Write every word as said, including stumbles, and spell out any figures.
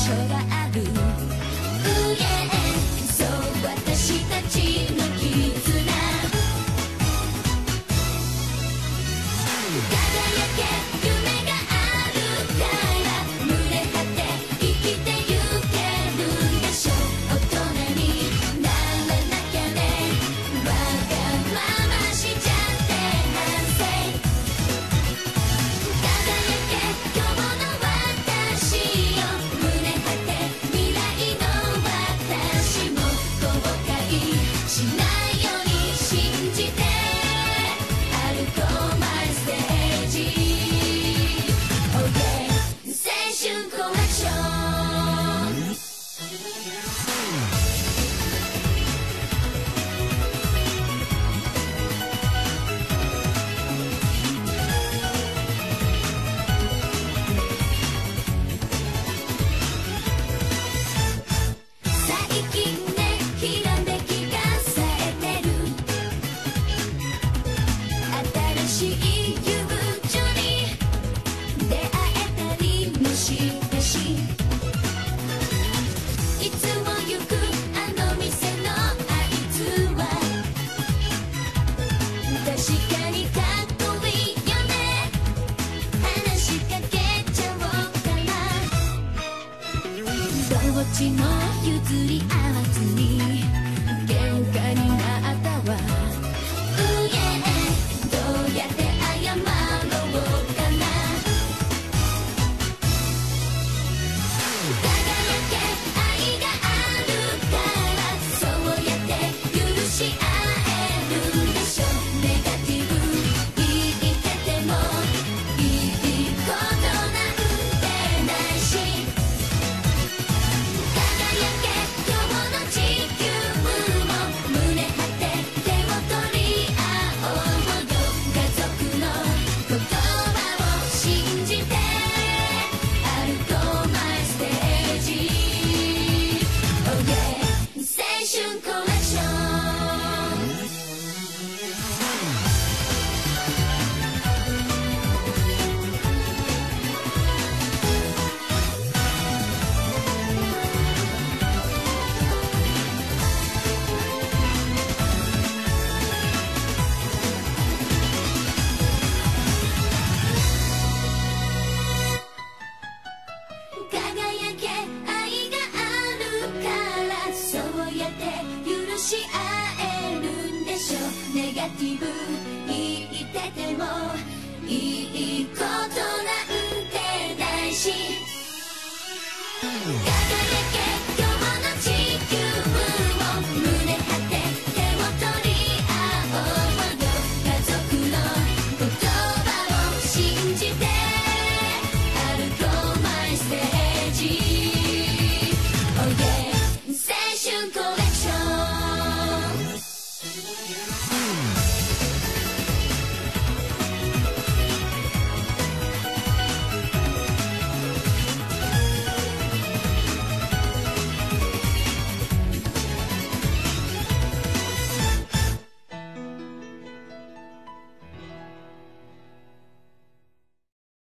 所がある。そう私たちの絆、輝け夢があるから胸張って生きてゆけるんでしょ。大人にならなきゃね、わがまましちゃって反省。輝け今日の私よ、胸張って未来の私も後悔しないように信じて歩こうマイステージ。 Oh yeah 青春コレクション。最近ねひらめきが冴えてる。新しい友情に出会えたりもしたし、いつも行くあの店のあいつは確かにかっこいいよね。話しかけちゃおうかな。どっちも譲り合わずに喧嘩になったわ。どうやって謝ろうかな。輝け愛があるからそうやって許し合えるんでしょ。ネガティブ言っててもいいことなんてないし、輝け今日の地球も胸張って手を取り合おうよ。家族の言葉を信じて歩こうマイステージ。 Oh yeah 青春コレクション。輝け愛があるからそうやって許し合えるんでしょ。ネガティブ